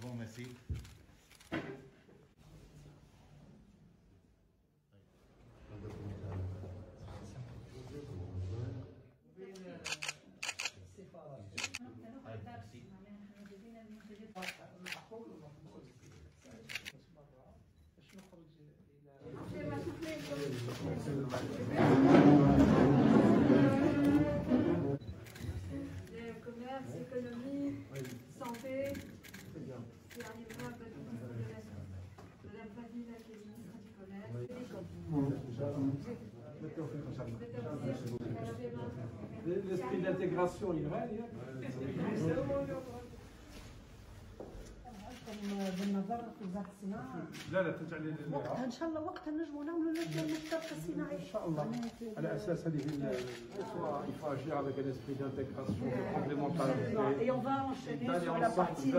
bon, merci. Commerce, économie, santé, qui arrivera à être ministre de la Santé. Madame Fadila, qui est ministre du Commerce. L'esprit d'intégration, il règne. بالنظر في وزاره الصناعه لا تجعل وقتها ان شاء الله وقتها نجموا نعملوا لجنه المشتركه الصناعيه ان شاء الله على اساس هذه il faut agir avec un esprit d'intégration de complémentarité et on va enchaîner sur la partie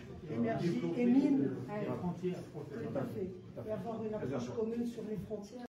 énergie et mines tout à fait et avoir une approche commune sur les frontières.